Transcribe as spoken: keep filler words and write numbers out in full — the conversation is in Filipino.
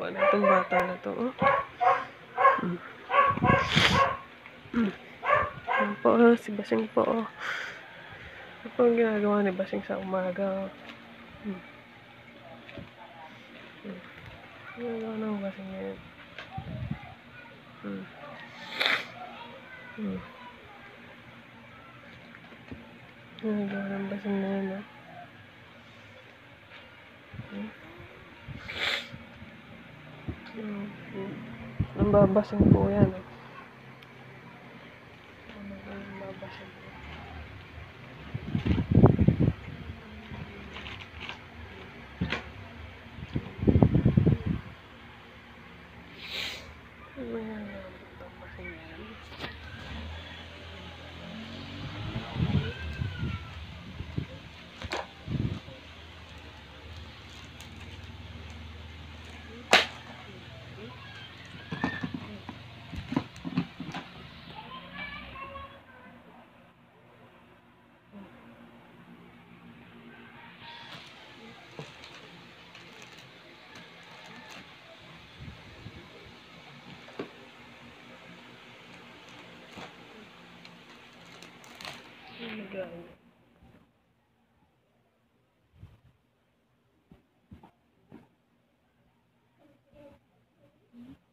ginagawa na itong bata na to. Oh. Hmm. Hmm. Yan po, oh, si Basing po. Oh. Ano po ang ginagawa ni Basing sa umaga? Hmm. Hmm. Ginagawa ng Basing yan. Hmm. Hmm. Ginagawa ng Basing na yan. Oh. Hmm. Hmm. Hmm. Nambabasing po yan. Oh. Nambabasing po. Ayan, nambabasing yan. Nagano.